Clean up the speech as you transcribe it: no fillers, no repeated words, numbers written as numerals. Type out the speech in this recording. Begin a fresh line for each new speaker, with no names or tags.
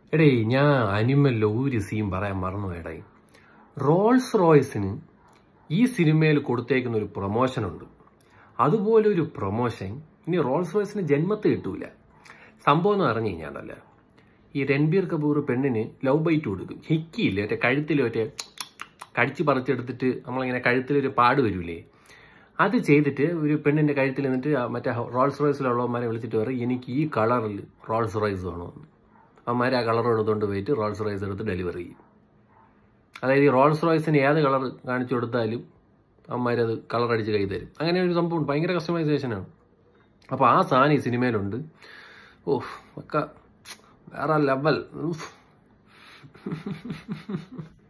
എടേ ഞാൻ അനിമലിലെ ഒരു സീൻ പറയാൻ മറന്നു എടേ. റോൾസ് റോയ്സിന് ഈ സിനിമയിൽ കൊടുത്തേക്കുന്ന ഒരു പ്രൊമോഷൻ ഉണ്ട്. അതുപോലെ ഒരു പ്രൊമോഷൻ ഇനി റോൾസ് റോയ്സിന് ജന്മത്ത് കിട്ടൂല. സംഭവം എന്ന് പറഞ്ഞു കഴിഞ്ഞാൽ ഈ രൺബീർ കപൂർ പെണ്ണിന് ലവ് ബൈറ്റ് കൊടുക്കും. ഹിക്കിയില്ലേ, മറ്റേ കഴുത്തിൽ മറ്റേ കടിച്ച് പറിച്ചെടുത്തിട്ട് നമ്മളിങ്ങനെ കഴുത്തിലൊരു പാട് വരൂലേ, അത് ചെയ്തിട്ട് ഒരു പെണ്ണിന്റെ കഴുത്തിൽ നിന്നിട്ട് മറ്റേ റോൾസ് റോയ്സിലുള്ളവന്മാരെ വിളിച്ചിട്ട് പറയും എനിക്ക് ഈ കളറിൽ റോൾസ് റോയ്സ് വേണമെന്ന്. അവന്മാർ ആ കളർ എടുത്തുകൊണ്ട് പോയിട്ട് റോൾസ് റോയ്സ് എടുത്ത് ഡെലിവറി ചെയ്യും. അതായത് ഈ റോൾസ് റോയ്സിന് ഏത് കളർ കാണിച്ചു കൊടുത്താലും അവന്മാരത് കളർ അടിച്ച് കൈ തരും. അങ്ങനെ ഒരു സംഭവം ഭയങ്കര കസ്റ്റമൈസേഷനാണ്. അപ്പോൾ ആ സാധനം ഈ സിനിമയിലുണ്ട്. ഒക്കെ വേറെ ലെവൽ.